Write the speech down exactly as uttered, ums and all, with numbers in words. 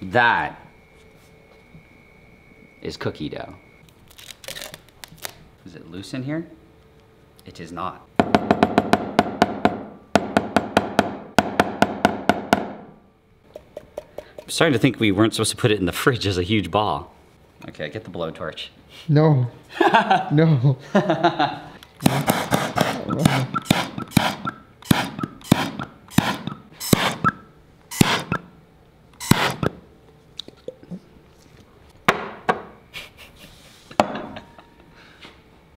That is cookie dough. Is it loose in here? It is not. I'm starting to think we weren't supposed to put it in the fridge as a huge ball. Okay, get the blowtorch. No. No.